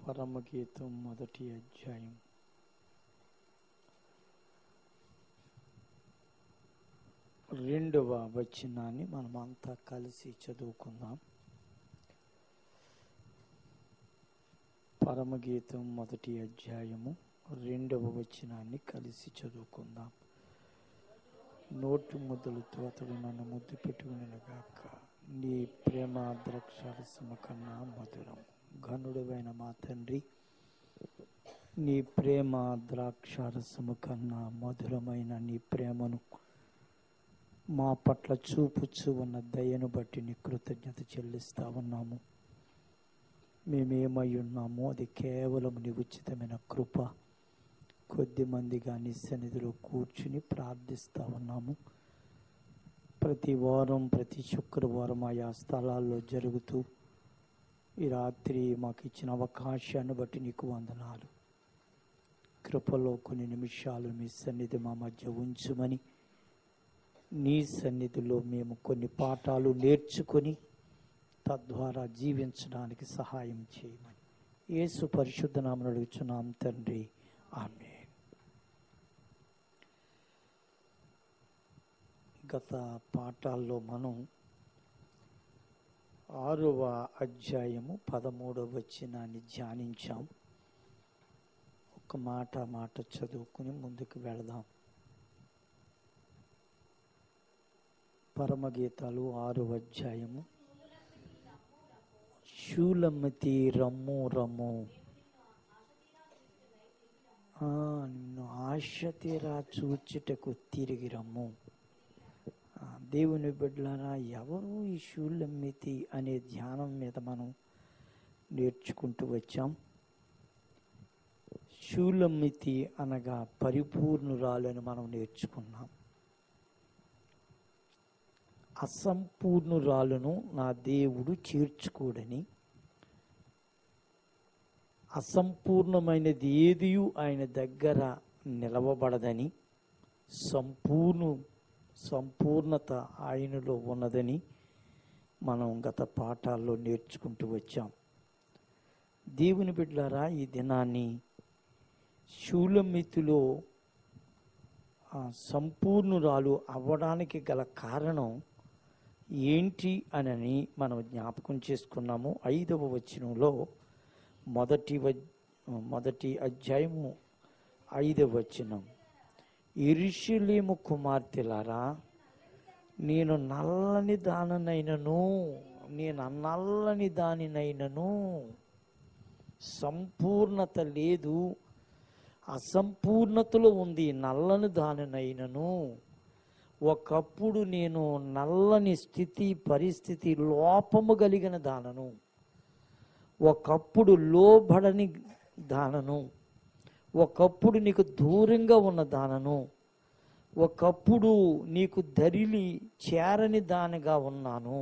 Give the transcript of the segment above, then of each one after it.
పరమగీతం మొదటి అధ్యాయం. రెండవ వచనాన్ని మనమంతా కలిసి చదువుకుందాం. పరమగీతం మొదటి అధ్యాయము రెండవ వచనాన్ని కలిసి చదువుకుందాం. నోటి ముద్దులతో అతడు నన్ను ముద్దు పెట్టుకునేగాక, నీ ప్రేమ ద్రాక్షారసము కన్నా మధురం. ఘనుడైన మా తండ్రి, నీ ప్రేమ ద్రాక్షారసము కన్నా మధురమైన నీ ప్రేమను మా పట్ల చూపుచూ ఉన్న దయను బట్టి నీ కృతజ్ఞత చెల్లిస్తా ఉన్నాము. మేమేమై ఉన్నామో అది కేవలం నీ ఉచితమైన కృప. కొద్ది మందిగా నీ సన్నిధిలో కూర్చుని ప్రార్థిస్తూ ఉన్నాము. ప్రతి వారం ప్రతి శుక్రవారం ఆయా స్థలాల్లో జరుగుతూ ఈ రాత్రి మాకు ఇచ్చిన అవకాశాన్ని బట్టి నీకు వందనాలు. కృపలో కొన్ని నిమిషాలు మీ సన్నిధి మా మధ్య ఉంచుమని, నీ సన్నిధిలో మేము కొన్ని పాఠాలు నేర్చుకొని తద్వారా జీవించడానికి సహాయం చేయమని యేసు పరిశుద్ధ నామమున అడుగుచున్నాం తండ్రి, ఆమేన్. గత పాఠాల్లో మనం 6వ అధ్యాయము 13వ వచనాన్ని ధ్యానించాం. ఒక మాట చదువుకుని ముందుకు వెళదాం. పరమగీతాలు 6వ అధ్యాయము. షూలమ్మతి రమ్ము రమ్ము, నిన్ను ఆశ తీరా చూచుటకు తిరిగి రమ్ము. దేవుని బిడ్డలారా, ఎవరు ఈ షూలమ్మితి అనే ధ్యానం మీద మనం నేర్చుకుంటూ వచ్చాం. షూలమ్మితి అనగా పరిపూర్ణురాలని మనం నేర్చుకున్నాం. అసంపూర్ణురాలను నా దేవుడు చేర్చుకోడని, అసంపూర్ణమైనది ఏది ఆయన దగ్గర నిలవబడదని, సంపూర్ణత ఆయనలో ఉన్నదని మనం గత పాఠాల్లో నేర్చుకుంటూ వచ్చాం. దేవుని బిడ్డలారా, ఈ దినాన్ని షూలమ్మితిలో సంపూర్ణురాలు అవ్వడానికి గల కారణం ఏంటి అని మనం జ్ఞాపకం చేసుకున్నాము. 5వ వచనంలో మొదటి అధ్యాయము 5వ వచనం, యెరూషలేము కుమార్తెలారా, నేను నల్లని దానినైనను సంపూర్ణత లేదు, అసంపూర్ణతలో ఉంది. నల్లని దానినైనను, ఒకప్పుడు నేను నల్లని పరిస్థితి లోపము కలిగిన దానను, ఒకప్పుడు లోబడని దానను, ఒకప్పుడు నీకు దూరంగా ఉన్న దానను, ఒకప్పుడు నీకు దరిలి చేరని దానిగా ఉన్నాను.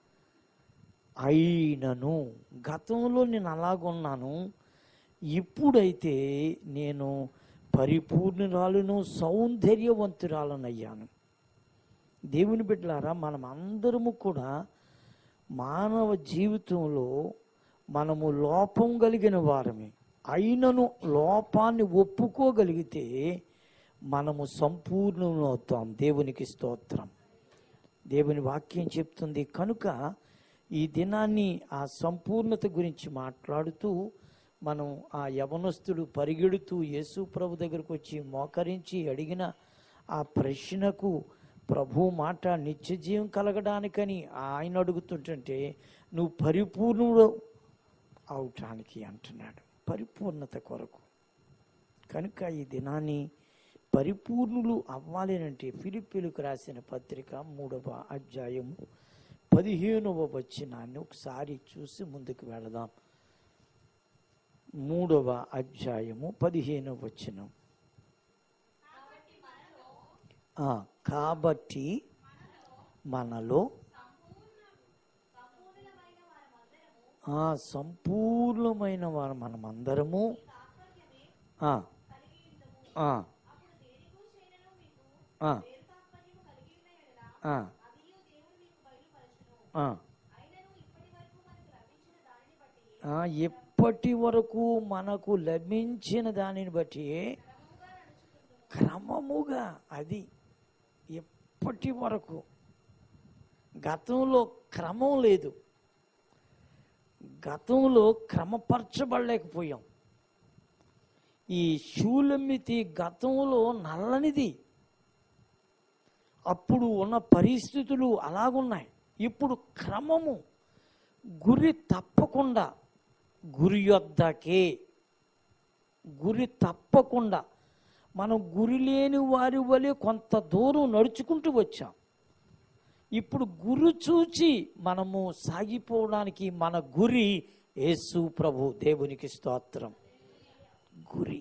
అయినను గతంలో నేను అలాగున్నాను, ఇప్పుడైతే నేను పరిపూర్ణురాలను సౌందర్యవంతురాలనయ్యాను. దేవుని బిడ్డలారా, మనం అందరము కూడా మానవ జీవితంలో మనము లోపం కలిగిన వారమే. అయినను లోపాన్ని ఒప్పుకోగలిగితే మనము సంపూర్ణమవుతాం. దేవునికి స్తోత్రం. దేవుని వాక్యం చెప్తుంది. కనుక ఈ దినాన్ని ఆ సంపూర్ణత గురించి మాట్లాడుతూ మనం ఆ యవనస్తుడు పరిగెడుతూ యేసు ప్రభు దగ్గరకు వచ్చి మోకరించి అడిగిన ఆ ప్రశ్నకు ప్రభు మాట నిత్య జీవం కలగడానికని ఆయన అడుగుతుంటే, నువ్వు పరిపూర్ణుడు అవటానికి అంటున్నాడు, పరిపూర్ణత కొరకు. కనుక ఈ దినాన్ని పరిపూర్ణులు అవ్వాలి అంటే ఫిలిప్పీలకు రాసిన పత్రిక 3వ అధ్యాయము 15వ వచనాన్ని ఒకసారి చూసి ముందుకు వెళదాం. 3వ అధ్యాయము 15వ వచనం. కాబట్టి మనలో సంపూర్ణమైన వారు మనమందరము ఎప్పటి వరకు మనకు లభించిన దానిని బట్టి క్రమముగా, అది ఎప్పటి వరకు. గతంలో క్రమం లేదు, గతంలో క్రమపరచబడలేకపోయాం. ఈ షూలమ్మితి గతంలో నల్లనిది, అప్పుడు ఉన్న పరిస్థితులు అలాగున్నాయి. ఇప్పుడు క్రమము, గురి తప్పకుండా, గురి యొద్దకే, గురి తప్పకుండా. మనం గురి లేని వారి వలె కొంత దూరం నడుచుకుంటూ వచ్చాం. ఇప్పుడు గురి చూచి మనము సాగిపోవడానికి మన గురి యేసు ప్రభు. దేవునికి స్తోత్రం. గురి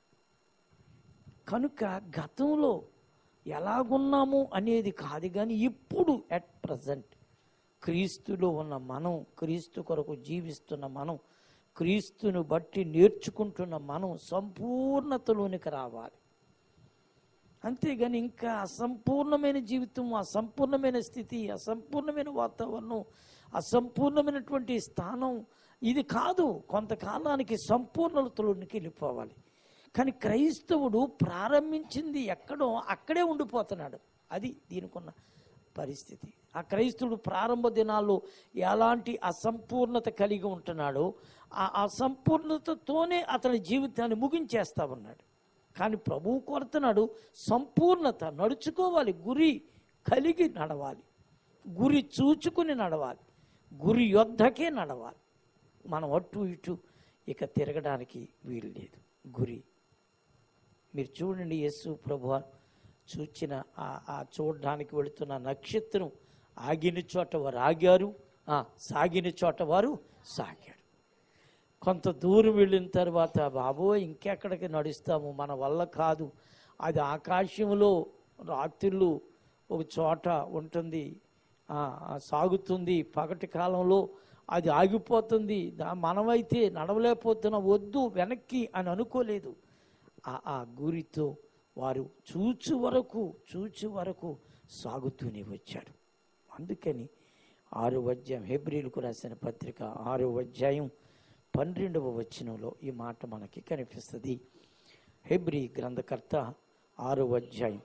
కనుక గతంలో ఎలాగున్నాము అనేది కాదు, కానీ ఇప్పుడు అట్ ప్రజెంట్ క్రీస్తులో ఉన్న మనం, క్రీస్తు కొరకు జీవిస్తున్న మనం, క్రీస్తును బట్టి నేర్చుకుంటున్న మనం సంపూర్ణతలోనికి రావాలి. అంతేగాని ఇంకా అసంపూర్ణమైన జీవితం, అసంపూర్ణమైన స్థితి, అసంపూర్ణమైన వాతావరణం, అసంపూర్ణమైనటువంటి స్థానం ఇది కాదు. కొంతకాలానికి సంపూర్ణతలోనికి వెళ్ళిపోవాలి. కానీ క్రైస్తవుడు ప్రారంభించింది ఎక్కడో అక్కడే ఉండిపోతున్నాడు. అది దీనికున్న పరిస్థితి. ఆ క్రైస్తవుడు ప్రారంభ దినాల్లో ఎలాంటి అసంపూర్ణత కలిగి ఉంటున్నాడో ఆ అసంపూర్ణతతోనే అతని జీవితాన్ని ముగించేస్తా ఉన్నాడు. కానీ ప్రభువు కోరుతున్నాడు సంపూర్ణత. నడుచుకోవాలి, గురి కలిగి నడవాలి, గురి చూచుకుని నడవాలి, గురి యొద్దకే నడవాలి. మనం అటు ఇటు ఇక తిరగడానికి వీలు లేదు. గురి మీరు చూడండి, యేసు ప్రభువు చూచిన ఆ చూడడానికి వెళుతున్న నక్షత్రం ఆగిన చోట వారు ఆగారు, సాగిన చోట వారు సాగారు. కొంత దూరం వెళ్ళిన తర్వాత బాబోయ్ ఇంకెక్కడికి నడుస్తాము, మన వల్ల కాదు. అది ఆకాశంలో రాత్రులు ఒక చోట ఉంటుంది, సాగుతుంది, పగటి కాలంలో అది ఆగిపోతుంది. మనమైతే నడవలేకపోతున్నాం, వద్దు వెనక్కి అని అనుకోలేదు. ఆ గురితో వారు చూచు వరకు సాగుతూనే వచ్చారు. అందుకని 6వ అధ్యాయం, హెబ్రీలకు రాసిన పత్రిక 6వ అధ్యాయం 12వ వచనంలో ఈ మాట మనకి కనిపిస్తుంది. హెబ్రీ గ్రంథకర్త 6వ అధ్యాయం,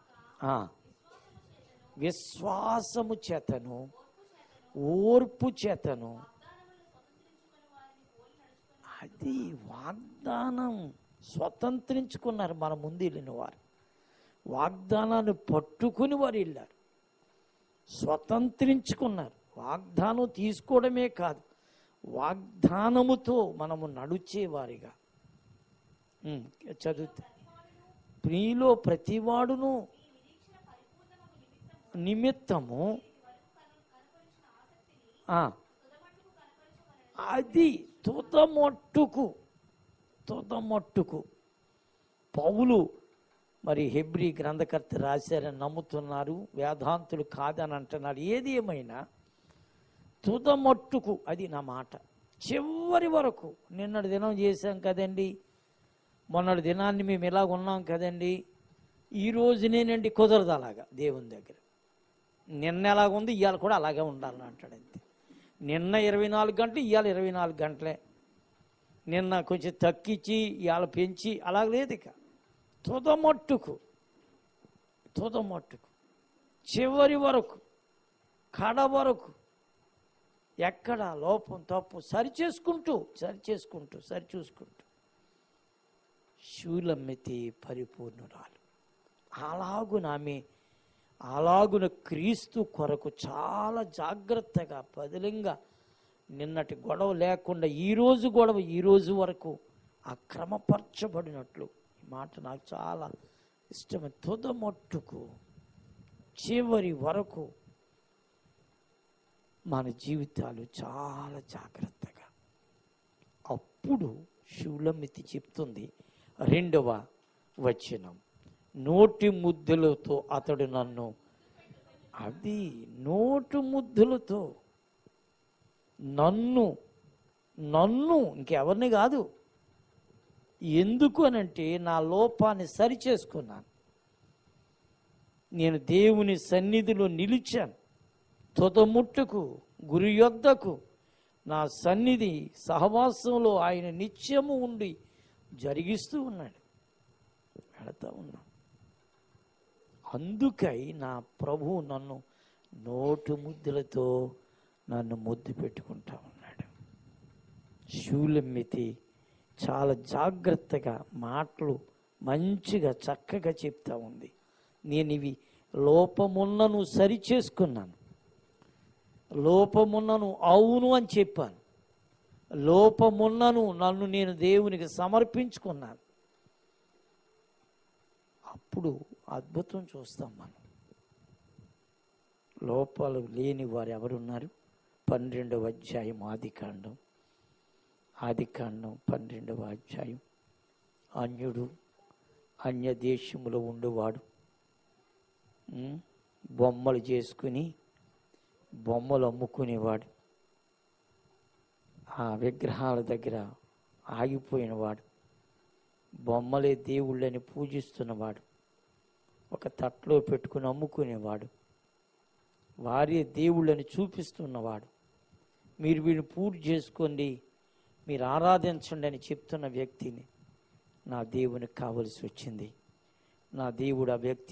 విశ్వాసము చేతను ఓర్పు చేతను, అది వాగ్దానం స్వతంత్రించుకున్నారు. మన ముందు వెళ్ళిన వారు వాగ్దానాన్ని పట్టుకుని వారు వెళ్ళారు, స్వతంత్రించుకున్నారు. వాగ్దానం తీసుకోవడమే కాదు, వాగ్దానముతో మనము నడిచేవారిగా. చదువుతే ప్రియులో ప్రతివాడును నిమిత్తము, అది తుదమట్టుకు పౌలు మరి హెబ్రీ గ్రంథకర్త రాశారని నమ్ముతున్నారు, వేదాంతులు కాదని అంటున్నారు. ఏది ఏమైనా తుదమట్టుకు, అది నా మాట, చివరి వరకు. నిన్నటి దినం చేశాం కదండి, మొన్నటి దినాన్ని మేము ఇలాగ ఉన్నాం కదండి, ఈరోజునేనండి కుదరదు అలాగా. దేవుని దగ్గర నిన్న ఎలాగుంది ఇవాళ కూడా అలాగే ఉండాలని అంటాడు. అంతే. నిన్న 24 గంటలు, ఇవాళ 24 గంటలే. నిన్న కొంచెం తగ్గించి ఇవాళ పెంచి అలా లేదు. ఇక తుదమట్టుకు చివరి వరకు, కడ వరకు, ఎక్కడ లోపం తప్పు సరిచేసుకుంటూ షూలమ్మితి పరిపూర్ణురాలు. అలాగున క్రీస్తు కొరకు చాలా జాగ్రత్తగా, పదిలంగా, నిన్నటి గొడవ లేకుండా ఈ రోజు వరకు ఆ క్రమపరచబడినట్లు. ఈ మాట నాకు చాలా ఇష్టం. తుదమట్టుకు చివరి వరకు మన జీవితాలు చాలా జాగ్రత్తగా. అప్పుడు షూలమ్మితి చెప్తుంది 2వ వచనం, నోటి ముద్దులతో అతడు నన్ను, అది నోటు ముద్దులతో నన్ను ఇంకెవరిని కాదు. ఎందుకు అనంటే నా లోపాన్ని సరిచేసుకున్నాను, నేను దేవుని సన్నిధిలో నిలిచాను. తుదముట్టుకు, గురి యొద్దకు, నా సన్నిధి సహవాసంలో ఆయన నిత్యము ఉండి జరిగిస్తూ ఉన్నాడు. వెళతా ఉన్నాం. అందుకై నా ప్రభువు నన్ను నోటు ముద్దులతో నన్ను ముద్దు పెట్టుకుంటా ఉన్నాడు. శూలెమ్మితి చాలా జాగ్రత్తగా మాటలు మంచిగా చక్కగా చెప్తా ఉంది. నేను ఇవి లోపమున్నను సరి చేసుకున్నాను, లోపమున్నను అవును అని చెప్పాను, లోపమున్నను నన్ను నేను దేవునికి సమర్పించుకున్నాను. అప్పుడు అద్భుతం చూస్తాం మనం. లోపాలు లేని వారు ఎవరున్నారు? 12వ అధ్యాయం ఆదికాండం 12వ అధ్యాయం. అన్యుడు, అన్య దేశములో ఉండేవాడు, బొమ్మలు చేసుకుని బొమ్మలు అమ్ముకునేవాడు, ఆ విగ్రహాల దగ్గర ఆగిపోయినవాడు, బొమ్మలే దేవుళ్ళని పూజిస్తున్నవాడు, ఒక తట్లో పెట్టుకుని అమ్ముకునేవాడు, వారే దేవుళ్ళని చూపిస్తున్నవాడు, మీరు వీడిని పూజ చేసుకోండి, మీరు ఆరాధించండి అని చెప్తున్న వ్యక్తిని నా దేవునికి కావలసి వచ్చింది. నా దేవుడు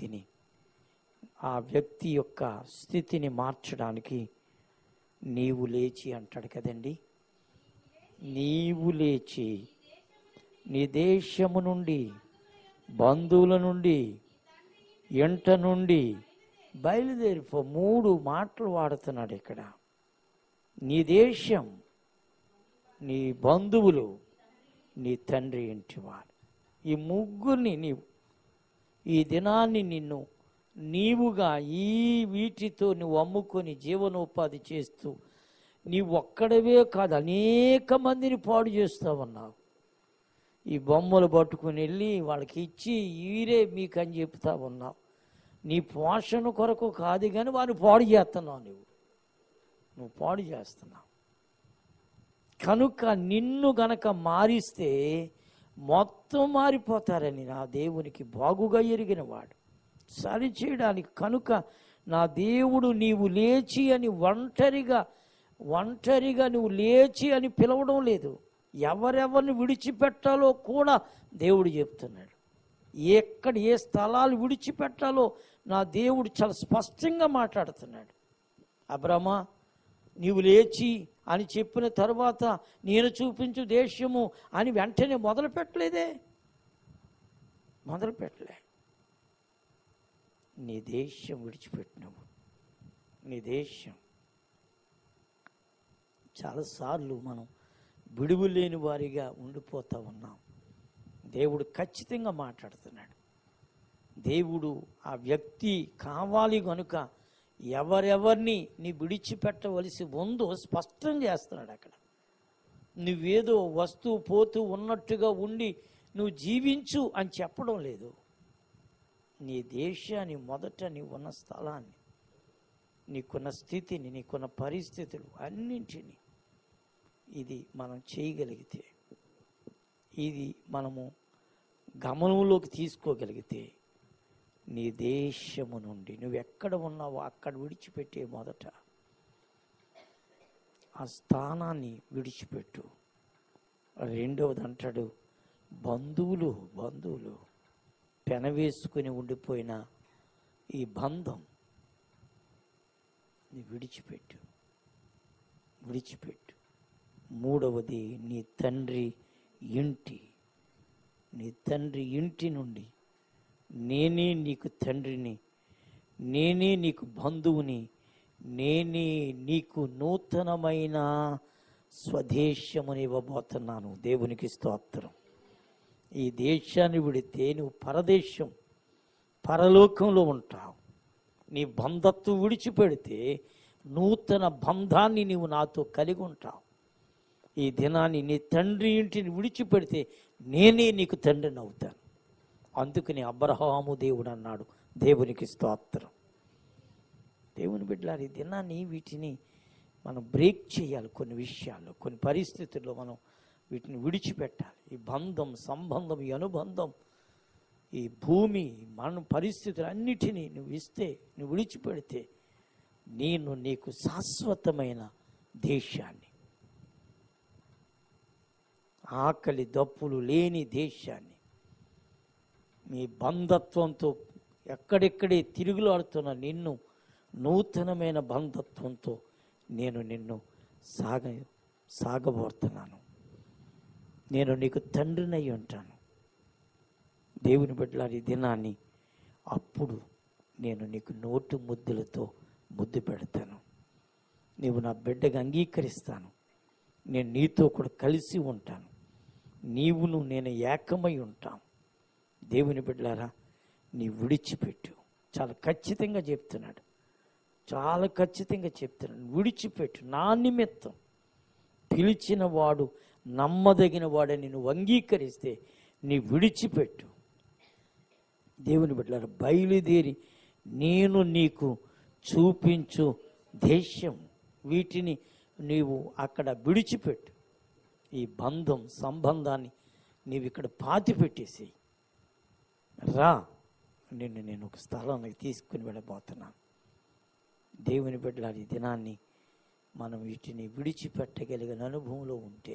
ఆ వ్యక్తి యొక్క స్థితిని మార్చడానికి నీవు లేచి అంటాడు కదండి. నీవు లేచి నీ దేశము నుండి, బంధువుల నుండి, ఎంట నుండి బయలుదేరిపో. 3 మాటలు వాడుతున్నాడు ఇక్కడ. నీ దేశం, నీ బంధువులు, నీ తండ్రి ఇంటి వారు. ఈ ముగ్గురిని ఈ దినాన్ని నీవుగా వీటితో నువ్వు అమ్ముకొని జీవనోపాధి చేస్తూ నీవు ఒక్కడవే కాదు అనేక మందిని పాడు చేస్తూ ఉన్నావు. ఈ బొమ్మలు పట్టుకుని వెళ్ళి వాళ్ళకి ఇచ్చి ఈరే మీకని చెప్తా ఉన్నావు. నీ పోషణ కొరకు కాదు కానీ వారిని పాడు చేస్తున్నావు. నువ్వు పాడు చేస్తున్నావు. కనుక నిన్ను గనక మారిస్తే మొత్తం మారిపోతారని నా దేవునికి బాగుగా ఎరిగిన వాడు. సరి చేయడానికి కనుక నా దేవుడు నీవు లేచి అని ఒంటరిగా నువ్వు లేచి అని పిలవడం లేదు. ఎవరెవరిని విడిచిపెట్టాలో కూడా దేవుడు చెప్తున్నాడు. ఏ స్థలాలు విడిచిపెట్టాలో నా దేవుడు చాలా స్పష్టంగా మాట్లాడుతున్నాడు. అబ్రహ్మా, నీవు లేచి అని చెప్పిన తర్వాత నేను చూపించు దేశము అని వెంటనే మొదలుపెట్టలే. నీ దేశం విడిచిపెట్టినావు. నీ దేశం చాలాసార్లు మనం విడువు లేని వారిగా ఉండిపోతూ ఉన్నాం. దేవుడు ఖచ్చితంగా మాట్లాడుతున్నాడు. దేవుడు ఆ వ్యక్తి కావాలి కనుక ఎవరెవరిని నీ విడిచిపెట్టవలసి ఉందో స్పష్టం చేస్తున్నాడు అక్కడ. నువ్వేదో వస్తూ పోతూ ఉన్నట్టుగా ఉండి నువ్వు జీవించు అని చెప్పడం లేదు. నీ దేశాన్ని మొదట నీవున్న స్థలాన్ని, నీకున్న స్థితిని, నీకున్న పరిస్థితులు అన్నింటినీ ఇది మనం చేయగలిగితే, ఇది మనము గమనంలోకి తీసుకోగలిగితే నీ దేశము నుండి నువ్వెక్కడ ఉన్నావో అక్కడ విడిచిపెట్టే మొదట ఆ స్థానాన్ని విడిచిపెట్టు. రెండవది అంటాడు బంధువులు పెనవేసుకుని ఉండిపోయిన ఈ బంధం నీ విడిచిపెట్టు. మూడవది నీ తండ్రి ఇంటి నుండి నేనే నీకు తండ్రిని, నేనే నీకు బంధువుని, నేనే నీకు నూతనమైన స్వదేశముని ఇవ్వబోతున్నాను. దేవునికి స్తోత్రం. ఈ దేశాన్ని విడితే నువ్వు పరలోకంలో ఉంటావు. నీ బంధత్వం విడిచిపెడితే నూతన బంధాన్ని నీవు నాతో కలిగి ఉంటావు. ఈ దినాన్ని నీ తండ్రి ఇంటిని విడిచిపెడితే నేనే నీకు తండ్రిని అవుతాను. అందుకని అబ్రహాము దేవుడు అన్నాడు. దేవునికి స్తోత్రం. దేవుని బిడ్డలారా, ఈ దినాన్ని వీటిని మనం బ్రేక్ చేయాలి. కొన్ని విషయాల్లో, కొన్ని పరిస్థితుల్లో మనం వీటిని విడిచిపెట్టాలి. ఈ సంబంధం, ఈ అనుబంధం, ఈ భూమి, మన పరిస్థితులు అన్నిటినీ నువ్వు విడిచిపెడితే నేను నీకు శాశ్వతమైన దేశాన్ని, ఆకలి దప్పులు లేని దేశాన్ని మీ బంధత్వంతో ఎక్కడెక్కడే తిరుగులాడుతున్న నిన్ను నూతనమైన బంధత్వంతో నేను నిన్ను సాగబోతున్నాను. నేను నీకు తండ్రినై ఉంటాను. దేవుని బిడ్డలారా, ఈ దినాన్ని అప్పుడు నేను నీకు నోటు ముద్దులతో ముద్దు పెడతాను. నీవు నా బిడ్డగా అంగీకరిస్తాను. నేను నీతో కూడా కలిసి ఉంటాను. నీవును నేను ఏకమై ఉంటాను. దేవుని బిడ్డలారా, నీ విడిచిపెట్టు. చాలా ఖచ్చితంగా చెప్తున్నాడు, చాలా ఖచ్చితంగా చెప్తున్నాడు. విడిచిపెట్టు. నా నిమిత్తం పిలిచిన వాడు నమ్మదగిన వాడని నువ్వు అంగీకరిస్తే నీ విడిచిపెట్టు. దేవుని బిడ్డలారా, బయలుదేరి నేను నీకు చూపించు దేశం, వీటిని నీవు అక్కడ విడిచిపెట్టు. ఈ సంబంధాన్ని నీవు ఇక్కడ పాతి పెట్టేసేయి. రా, నేను ఒక స్థలానికి తీసుకుని వెళ్ళబోతున్నాను. దేవుని బిడ్డలారా, ఈ దినాన్ని మనం వీటిని విడిచిపెట్టగలిగిన అనుభవంలో ఉంటే,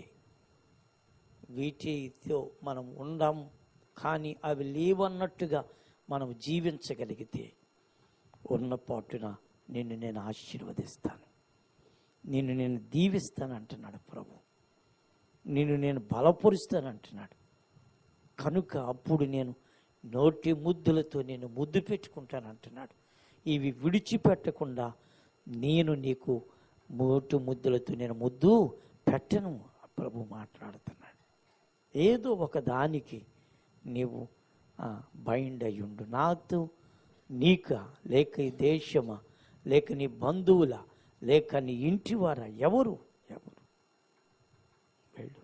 వీటితో మనం ఉండాం కానీ అవి లేవన్నట్టుగా మనం జీవించగలిగితే ఉన్న పాటున నిన్ను నేను ఆశీర్వదిస్తాను, నిన్ను నేను దీవిస్తాను అంటున్నాడు ప్రభు. నిన్ను నేను బలపరుస్తాను అంటున్నాడు. కనుక అప్పుడు నేను నోటి ముద్దులతో నేను ముద్దు పెట్టుకుంటాను అంటున్నాడు. ఇవి విడిచిపెట్టకుండా నేను నీకు నోటి ముద్దులతో నేను ముద్దు పెట్టను ప్రభు మాట్లాడుతున్నాడు. ఏదో ఒక దానికి నీవు బైండ్ అయ్యుండు. నాతో నీక, లేక ఈ దేశమా, లేక నీ బంధువుల, లేక నీ ఇంటి వారా, ఎవరు వెళ్ళు.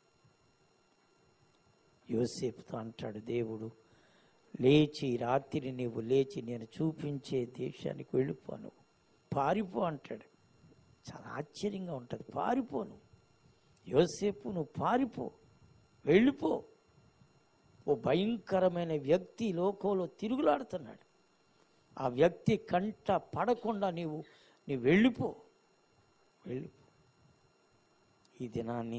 యోసేపుతో అంటాడు దేవుడు, లేచి రాత్రి నీవు లేచి నేను చూపించే దేశానికి వెళ్ళిపోను, పారిపో అంటాడు. చాలా ఆశ్చర్యంగా ఉంటుంది. పారిపోను యోసేపు, నువ్వు పారిపో, వెళ్ళిపో. ఓ భయంకరమైన వ్యక్తి లోకంలో తిరుగులాడుతున్నాడు. ఆ వ్యక్తి కంట పడకుండా నీవు వెళ్ళిపో. ఈ దినాన్ని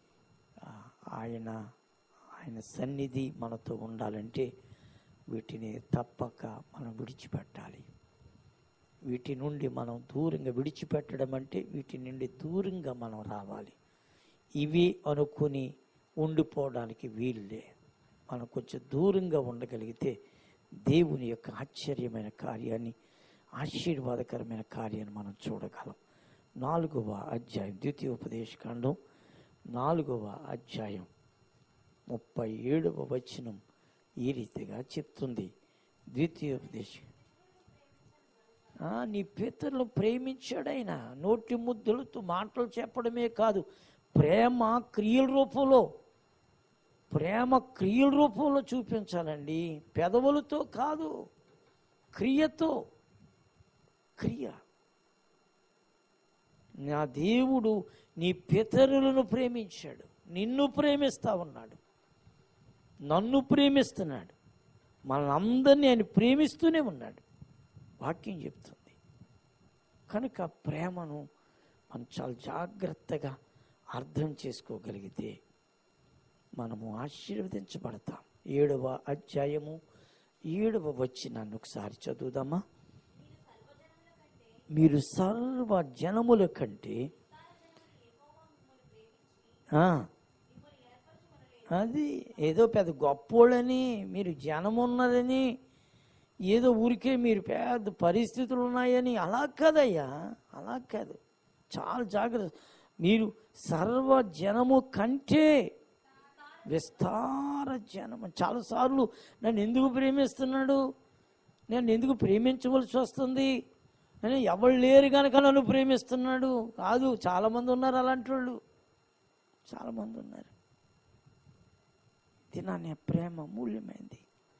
ఆయన సన్నిధి మనతో ఉండాలంటే వీటిని తప్పక మనం విడిచిపెట్టాలి. వీటి నుండి మనం దూరంగా విడిచిపెట్టడం అంటే వీటి నుండి దూరంగా మనం రావాలి. ఇవి అనుకుని ఉండిపోవడానికి వీలులే. మనం కొంచెం దూరంగా ఉండగలిగితే దేవుని యొక్క ఆశ్చర్యమైన కార్యాన్ని, ఆశీర్వాదకరమైన కార్యాన్ని మనం చూడగలం. 4వ అధ్యాయం ద్వితీయోపదేశకాండం 4వ అధ్యాయం 37వ వచనం ఈ రీతిగా చెప్తుంది. ద్వితీయోపదేశం, నీ పితరులను ప్రేమించాడైనా. నోటి ముద్దులతో మాటలు చెప్పడమే కాదు, ప్రేమ క్రియల రూపంలో చూపించాలండి. పెదవులతో కాదు, క్రియ. నా దేవుడు నీ పితరులను ప్రేమించాడు, నిన్ను ప్రేమిస్తా ఉన్నాడు, నన్ను ప్రేమిస్తున్నాడు, మనందరినీ ఆయన ప్రేమిస్తూనే ఉన్నాడు. వాక్యం చెప్తుంది. కనుక ప్రేమను మనం చాలా జాగ్రత్తగా అర్థం చేసుకోగలిగితే మనము ఆశీర్వదించబడతాం. 7వ అధ్యాయము 7వ వచనాన్ని ఒకసారి చదువుదామా. మీరు సర్వ జనముల కంటే, అది ఏదో పెద్ద గొప్పోళ్ళని, మీరు జనం ఉన్నదని, ఏదో ఊరికే మీరు పెద్ద పరిస్థితులు ఉన్నాయని, అలా కాదయ్యా, అలా కాదు. చాలా జాగ్రత్త. మీరు సర్వ జనము కంటే విస్తార జనము. చాలాసార్లు నన్ను ఎందుకు ప్రేమిస్తున్నాడు, నన్ను ఎందుకు ప్రేమించవలసి వస్తుంది అని, ఎవరు లేరు కనుక నన్ను ప్రేమిస్తున్నాడు కాదు. చాలామంది ఉన్నారు అలాంటి వాళ్ళు, చాలామంది ఉన్నారు. దినాన్ని ప్రేమ మూల్యమైంది.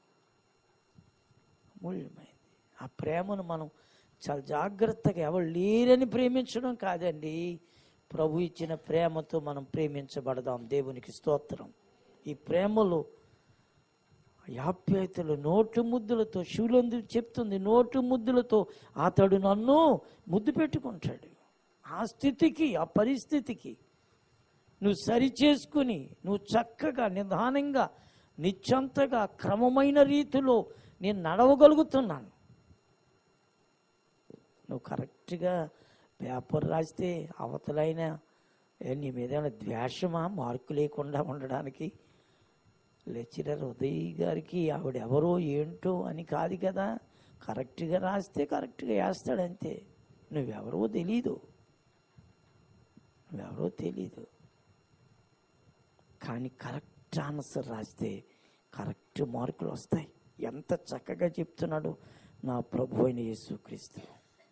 ఆ ప్రేమను మనం చాలా జాగ్రత్తగా, ఎవరు లేరని ప్రేమించడం కాదండి, ప్రభు ఇచ్చిన ప్రేమతో మనం ప్రేమించబడదాం. దేవునికి స్తోత్రం. ఈ ప్రేమలో ఆప్యాయతలు నోటు ముద్దులతో, శివులందు చెప్తుంది, నోటు ముద్దులతో అతడు నన్ను ముద్దు పెట్టుకుంటాడు. ఆ స్థితికి, ఆ పరిస్థితికి నువ్వు సరి చేసుకుని నువ్వు చక్కగా నిదానంగా నిశ్చంతగా క్రమమైన రీతిలో నేను నడవగలుగుతున్నాను. నువ్వు కరెక్ట్గా పేపర్ రాస్తే అవతలైనా నీ మీద ఏమైనా ద్వేషమా మార్కు లేకుండా ఉండడానికి? లెక్చరర్ ఉదయ్ గారికి ఆవిడెవరో ఏంటో అని కాదు కదా. కరెక్ట్గా రాస్తే కరెక్ట్గా వేస్తాడంతే. నువ్వెవరో తెలీదు, కానీ కరెక్ట్ ఆన్సర్ రాస్తే కరెక్ట్ మార్కులు వస్తాయి. ఎంత చక్కగా చెప్తున్నాడు నా ప్రభు అయిన యేసుక్రీస్తు.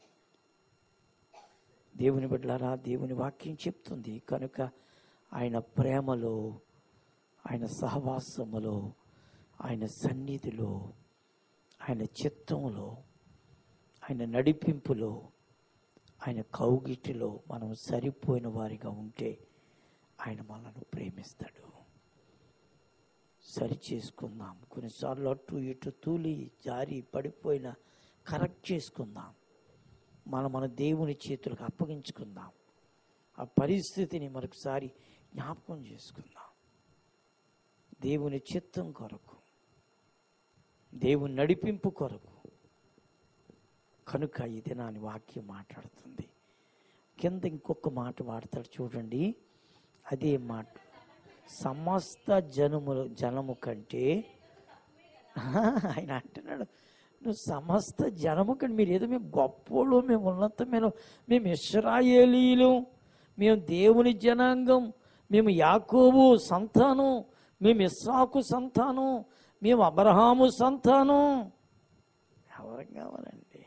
దేవుని బిడ్డలారా, దేవుని వాక్యం చెప్తుంది కనుక ఆయన ప్రేమలో, ఆయన సహవాసములో, ఆయన సన్నిధిలో, ఆయన చిత్తంలో, ఆయన నడిపింపులో, ఆయన కౌగిటిలో మనం సరిపోయిన వారిగా ఉంటే ఆయన మనల్ని ప్రేమిస్తాడు. సరి చేసుకుందాం. కొన్నిసార్లు అటు ఇటు తూలి జారి పడిపోయిన కరెక్ట్ చేసుకుందాం. మన దేవుని చేతులకు అప్పగించుకుందాం. ఆ పరిస్థితిని మరొకసారి జ్ఞాపకం చేసుకుందాం. దేవుని చిత్తం కొరకు, దేవుని నడిపింపు కొరకు. కనుక ఈ దినాన్ని వాక్యం మాట్లాడుతుంది. కింద ఇంకొక మాట వాడతాడు చూడండి. అదే మాట, సమస్త జనము కంటే ఆయన అంటున్నాడు, నువ్వు సమస్త జనము కంటే, మీరు ఏదో మేము గొప్పోళ్ళు, మేము ఉన్నతమైన, మేము ఇశ్రాయేలీలు, మేము దేవుని జనాంగం, మేము యాకోబు సంతానం, మేము ఇస్సాకు సంతానం, మేము అబ్రహాము సంతానం. ఎవరికి కావాలండి?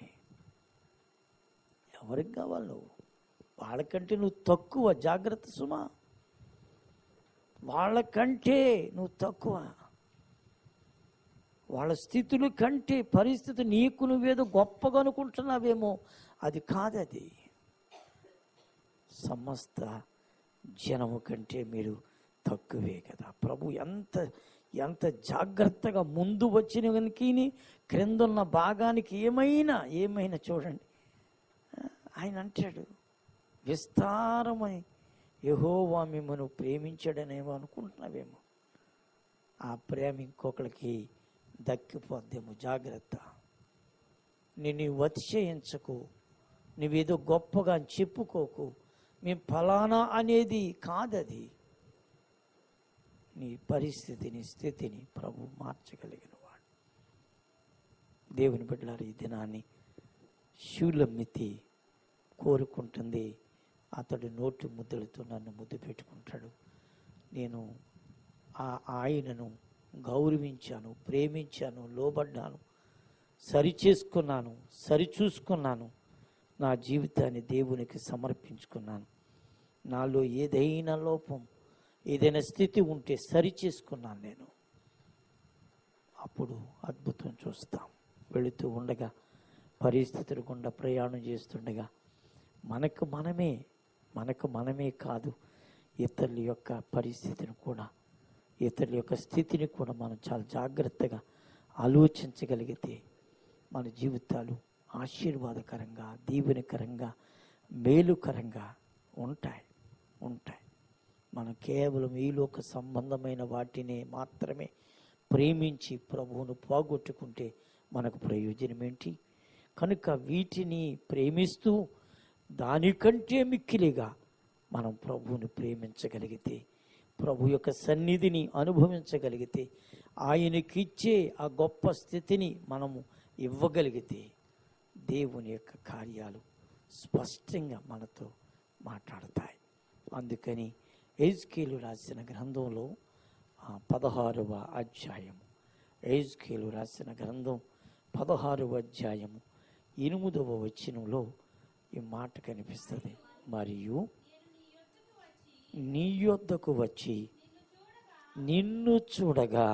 ఎవరికి కావాలి? నువ్వు వాళ్ళకంటే నువ్వు తక్కువ. జాగ్రత్త సుమా, వాళ్ళకంటే నువ్వు తక్కువ. వాళ్ళ స్థితుల కంటే పరిస్థితి నీకు నువ్వేదో గొప్పగా అనుకుంటున్నావేమో, అది కాదది. సమస్త జనము కంటే మీరు తక్కువే కదా. ప్రభు ఎంత జాగ్రత్తగా ముందు వచ్చిన వెనకని క్రిందున్న భాగానికి ఏమైనా చూడండి. ఆయన అంటాడు, విస్తారమై యెహోవా మిమ్మల్ని ప్రేమించాడనేమో అనుకుంటున్నావేమో. ఆ ప్రేమ ఇంకొకరికి దక్కిపోద్దేమో. జాగ్రత్త. నేను అతిశయించకు, నువ్వేదో గొప్పగా చెప్పుకోకు. మేము ఫలానా అనేది కాదది. నీ పరిస్థితిని, స్థితిని ప్రభు మార్చగలిగిన వాడు. దేవుని బిడ్డలారా, ఈ దినాన్ని శూలమితి కోరుకుంటుంది. అతడు నోటి ముద్దలతో నన్ను ముద్దు పెట్టుకుంటాడు. నేను ఆయనను గౌరవించాను, ప్రేమించాను, లోబడ్డాను, సరిచేసుకున్నాను, సరిచూసుకున్నాను, నా జీవితాన్ని దేవునికి సమర్పించుకున్నాను. నాలో ఏదైనా లోపం, ఏదైనా స్థితి ఉంటే సరిచేసుకున్నాను నేను. అప్పుడు అద్భుతం చూస్తాం. వెళుతూ ఉండగా, పరిస్థితుల గుండా ప్రయాణం చేస్తుండగా మనకు మనమే కాదు, ఇతరుల యొక్క పరిస్థితిని కూడా, ఇతరుల యొక్క స్థితిని కూడా మనం చాలా జాగ్రత్తగా ఆలోచించగలిగితే మన జీవితాలు ఆశీర్వాదకరంగా, దీవెనకరంగా, మేలుకరంగా ఉంటాయి. మనం కేవలం ఈ లోక సంబంధమైన వాటిని మాత్రమే ప్రేమించి ప్రభువును పోగొట్టుకుంటే మనకు ప్రయోజనం ఏంటి? కనుక వీటిని ప్రేమిస్తూ దానికంటే మిక్కిలిగా మనం ప్రభువుని ప్రేమించగలిగితే, ప్రభు యొక్క సన్నిధిని అనుభవించగలిగితే, ఆయనకిచ్చే ఆ గొప్ప స్థితిని మనము ఇవ్వగలిగితే దేవుని యొక్క కార్యాలు స్పష్టంగా మనతో మాట్లాడతాయి. అందుకని ఎజ్కేలు రాసిన గ్రంథంలో 16వ అధ్యాయము, ఎజ్కేలు రాసిన గ్రంథం 16వ అధ్యాయము 8వ వచనంలో ఈ మాట కనిపిస్తుంది. మరియు నీ యొద్దకు వచ్చి నిన్ను చూడగా,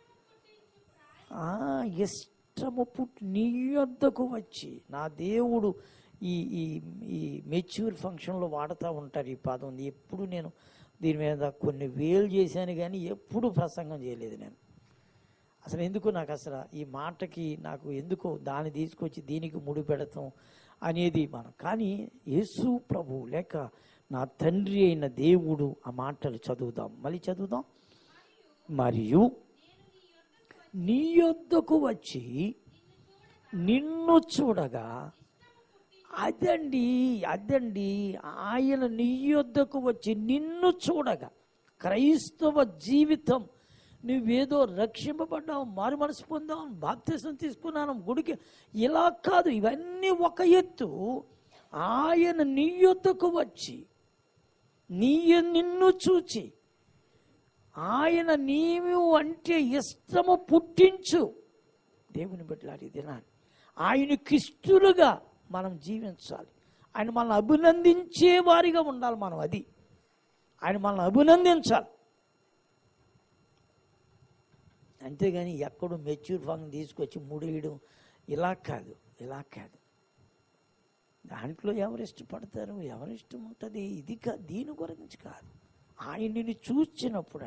ఇష్టము పుట్టి నీ యొద్దకు వచ్చి. నా దేవుడు ఈ ఈ మెచ్యూర్ ఫంక్షన్లో వాడుతూ ఉంటారు ఈ పదం. ఎప్పుడు నేను దీని మీద కొన్ని వేలు చేశాను కానీ ఎప్పుడు ప్రసంగం చేయలేదు నేను. అసలు ఎందుకు నాకు అసలు ఈ మాటకి నాకు ఎందుకో దాన్ని తీసుకొచ్చి దీనికి ముడి పెడతాం అనేది మనం. కానీ యేసు ప్రభు లేక నా తండ్రి అయిన దేవుడు. ఆ మాటలు చదువుదాం, మళ్ళీ చదువుదాం. మరియు నీ యొద్దకు వచ్చి నిన్ను చూడగా, అదండి ఆయన నీ యొద్దకు వచ్చి నిన్ను చూడగా. క్రైస్తవ జీవితం, నువ్వేదో రక్షింపబడ్డావు, మారు మనసు పొందావు, బాప్తిసం తీసుకున్నాను, గుడికి, ఇలా కాదు. ఇవన్నీ ఒక ఎత్తు. ఆయన నీ యొద్దకు వచ్చి నిన్ను చూచి, ఆయన నీవు అంటే ఇష్టము పుట్టించు. దేవుని బిడ్డలారా, ఈ దినాన్ని ఆయనకిష్టులుగా మనం జీవించాలి. ఆయన మనల్ని అభినందించే వారిగా ఉండాలి. మనం ఆయన మనల్ని అభినందించాలి. అంతేగాని ఎక్కడో మెచ్యూర్ ఫంక్షన్ తీసుకొచ్చి ముడేయడం ఇలా కాదు. దాంట్లో ఎవరు ఇష్టపడతారు, ఎవరు ఇష్టం ఉంటుంది, ఇది కాదు. దీని గురించి కాదు. ఆయనని చూచినప్పుడు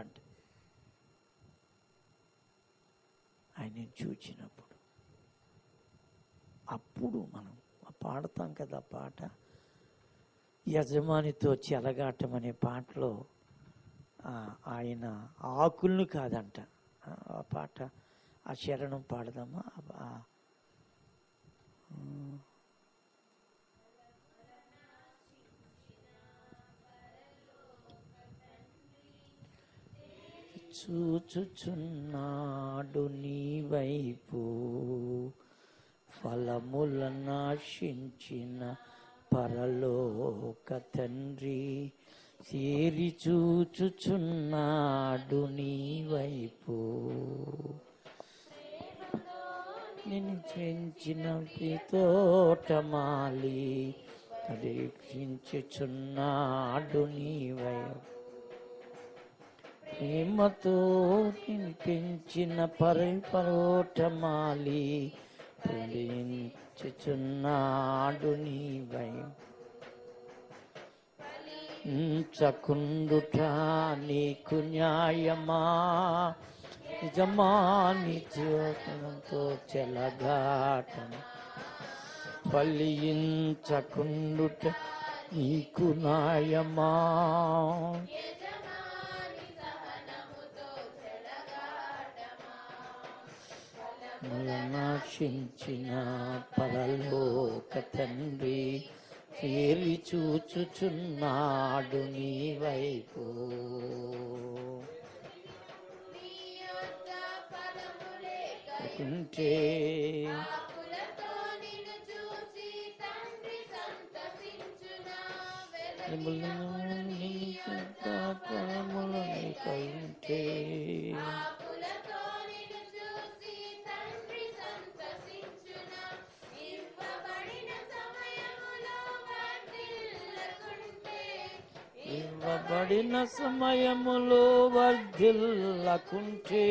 అప్పుడు మనం పాడతాం కదా పాట, యజమానితో చెలగాటం అనే పాటలో ఆయన ఆకులను కాదంట. ఆ పాట, ఆ శరణం పాడదామా? చూచుచున్నాడు నీ వైపు ఫలములను ఆశించిన పరలోక తండ్రి, చేరి చూచుచున్నాడు నీ వైపు. నిన్ను పెంచిన తోటమాలి పరీక్షించుచున్నాడు నీ వైపు. ప్రేమతో నిన్ను పెంచిన పరోటమాలి ఫలించుచున్నాడు నీ వైపు. చకుండుట నీకు న్యాయమా, నిజమా నీ జీవితంతో చెలగాటం. ఫలించకుండుట నీకు న్యాయమా, నాశించిన పరలోక తండ్రి, చేరి చూచుచున్నాడు నీ వైపు. ఉంటే ఇవ్వబడిన సమయములో వర్ధిల్లకుంటే,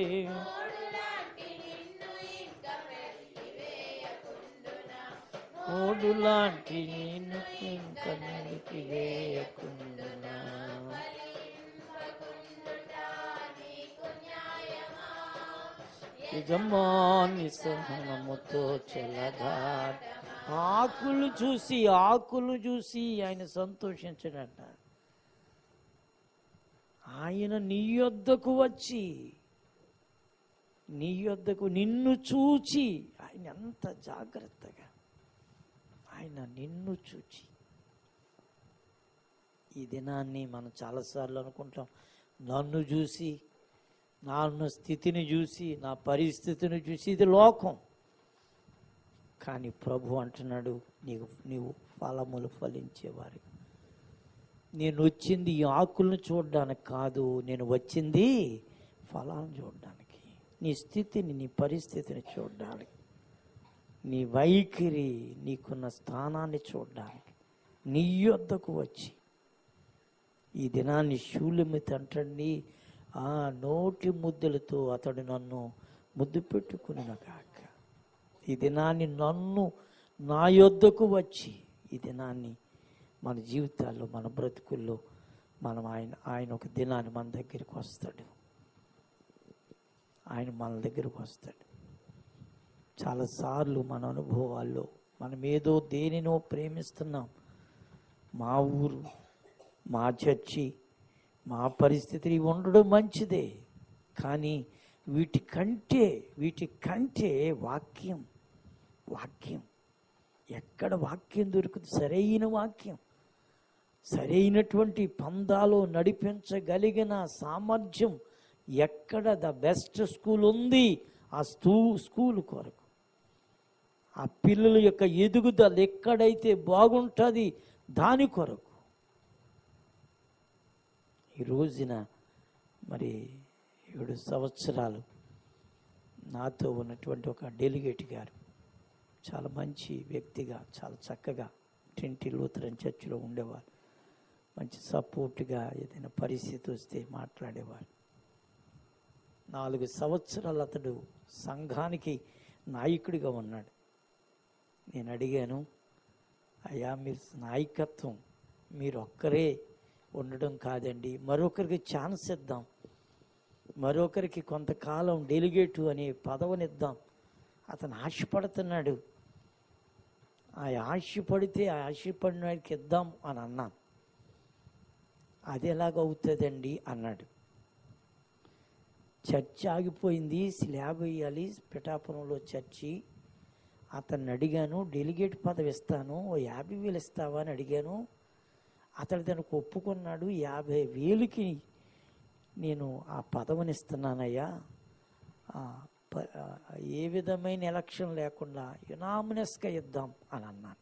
ఓడులాంటి నిన్ను ఇంకా నిలిపివేయకుండునా. యజమాని సహనముతో చెలగాట. ఆకులు చూసి ఆయన సంతోషించడట. ఆయన నీ యొద్దకు వచ్చి నిన్ను చూచి, ఆయన ఎంత జాగ్రత్తగా ఆయన నిన్ను చూచి. ఈ దినాన్ని మనం చాలాసార్లు అనుకుంటాం, నన్ను చూసి, నా స్థితిని చూసి, నా పరిస్థితిని చూసి, ఇది లోకం. కానీ ప్రభు అంటున్నాడు, నీవు ఫలములు ఫలించేవారు. నేను వచ్చింది ఈ ఆకులను చూడడానికి కాదు, నేను వచ్చింది ఫలాలను చూడడానికి, నీ స్థితిని, నీ పరిస్థితిని చూడడానికి, నీ వైఖరి, నీకున్న స్థానాన్ని చూడడానికి నీ యొద్దకు వచ్చి. ఈ దినాన్ని శూలమితి అంటండి, ఆ నోటి ముద్దలతో అతడు నన్ను ముద్దు పెట్టుకుని కాక. ఈ దినాన్ని నా యొద్దకు వచ్చి, ఈ దినాన్ని మన జీవితాల్లో, మన బ్రతుకుల్లో మనం ఆయన ఒక దినాన్ని మన దగ్గరికి వస్తాడు. ఆయన మన దగ్గరకు వస్తాడు. చాలాసార్లు మన అనుభవాల్లో మనం ఏదో దేనినో ప్రేమిస్తున్నాం. మా ఊరు, మా చర్చి మా పరిస్థితి ఉండడం మంచిదే, కానీ వీటికంటే వాక్యం ఎక్కడ వాక్యం దొరుకుతుంది? సరైన వాక్యం, సరైనటువంటి పందాలో నడిపించగలిగిన సామర్థ్యం ఎక్కడ ద బెస్ట్ స్కూల్ ఉంది? ఆ స్కూల్ కొరకు, ఆ పిల్లల యొక్క ఎదుగుదల ఎక్కడైతే బాగుంటుంది దాని కొరకు. ఈ రోజున మరి 7 సంవత్సరాలు నాతో ఉన్నటువంటి ఒక డెలిగేట్ గారు, చాలా మంచి వ్యక్తిగా, చాలా చక్కగా ట్రింటీ లూథరన్ చర్చిలో ఉండేవారు. మంచి సపోర్ట్గా ఏదైనా పరిస్థితి వస్తే మాట్లాడేవారు. 4 సంవత్సరాలు అతడు సంఘానికి నాయకుడిగా ఉన్నాడు. నేను అడిగాను, అయ్యా మీరు నాయకత్వం మీరు ఒక్కరే ఉండడం కాదండి, మరొకరికి ఛాన్స్ ఇద్దాం, మరొకరికి కొంతకాలం డెలిగేటు అనే పదవినిద్దాం. అతను ఆశపడుతున్నాడు, ఆ ఆశపడిన వాడికి ఇద్దాం అని అన్నాను. అది ఎలాగవుతుందండి అన్నాడు. చర్చి ఆగిపోయింది, స్లాబ్ వేయాలి పిఠాపురంలో చర్చి. అతన్ని అడిగాను, డెలిగేట్ పదవి ఇస్తాను, 50,000 ఇస్తావా అని అడిగాను. అతడు దానికి ఒప్పుకున్నాడు. 50,000కి నేను ఆ పదవిని ఇస్తున్నానయ్యా, ఏ విధమైన ఎలక్షన్ లేకుండా యునామినస్గా ఇద్దాం అని అన్నాను.